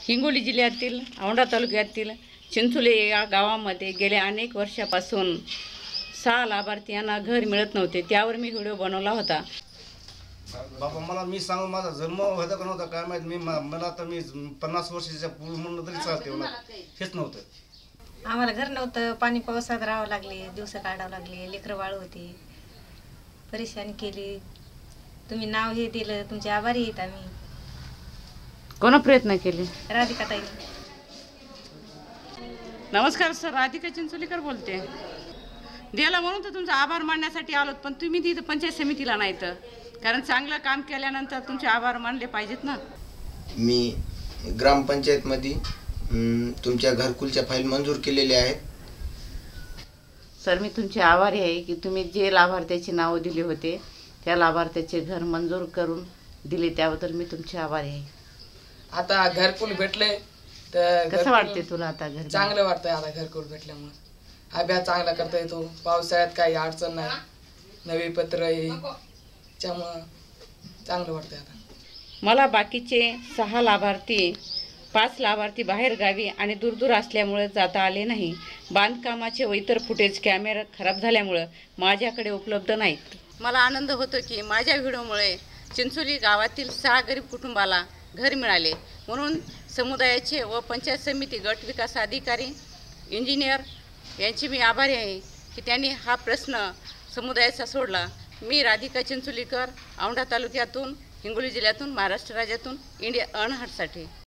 हिंगोली जिल्ह्यातील औंढा तालुक्यातील चिंचोली या गावामध्ये गेल्या अनेक वर्षापासून 6 लाभार्थ्यांना घर मिळत नव्हते। त्यावर मी व्हिडिओ बनवला होता। बाबा मला मी सांगू माझा जन्म होता का नव्हता काय माहित, मला तर मी 50 वर्षाच्या पूर्वी म्हणलं तरी चालते, हेच नव्हतं। आम्हाला घर नव्हतं, पाणी पावसात राहावं लागले, दिवस काढावं लागले, लेकरं बाळ होती, परेशानी केली। तुम्ही नाव हे दिलं, तुमचे आभारी आहेत आम्ही। कोण प्रयत्न केले? राधिका ताई। नमस्कार सर, राधिका चिंचोलीकर बोलते। दिला म्हणून तर तुमचा आभार मानण्यासाठी आलोत, पण तुम्ही तिथं पंचायत समितीला नाही तर, कारण चांगलं काम केल्यानंतर तुमचे आभार मानले पाहिजेत ना। मी ग्रामपंचायतमध्ये तुमच्या घरकुलच्या फाईल मंजूर केलेल्या आहेत। सर मी तुमचे आभारी आहे की तुम्ही जे लाभार्थ्याची नाव दिले होते त्या लाभार्थ्याचे घर मंजूर करून दिले, त्याबद्दल मी तुमचे आभारी आहे। आता घरकुल भेटले तर कसं वाटते तुला आता घर? चांगलं वाटतंय आता घरकुल भेटल्यामुळे। अभ्यास चांगला करता येतो, पावसाळ्यात काही अडचण नाही, नवी पत्र आहे, त्यामुळं चांगलं वाटतंय आता। मला बाकीचे 6 लाभार्थी 5 लाभार्थी बाहेर गावी आणि दूर असल्यामुळे जाता आले नाही। बांधकामाचे व इतर फुटेज कॅमेरा खराब झाल्यामुळे माझ्याकडे उपलब्ध नाहीत। मला आनंद होतो की माझ्या व्हिडिओमुळे चिंचोली गावातील 6 गरीब कुटुंबाला घर मिळाले, म्हणून समुदायाचे व पंचायत समिती, गट विकास अधिकारी, इंजिनियर यांची मी आभारी आहे की त्यांनी हा प्रश्न समुदायाचा सोडला। मी राधिका चिंचोलीकर, औंढा तालुक्यातून, हिंगोली जिल्ह्यातून, महाराष्ट्र राज्यातून, इंडिया अनहटसाठी।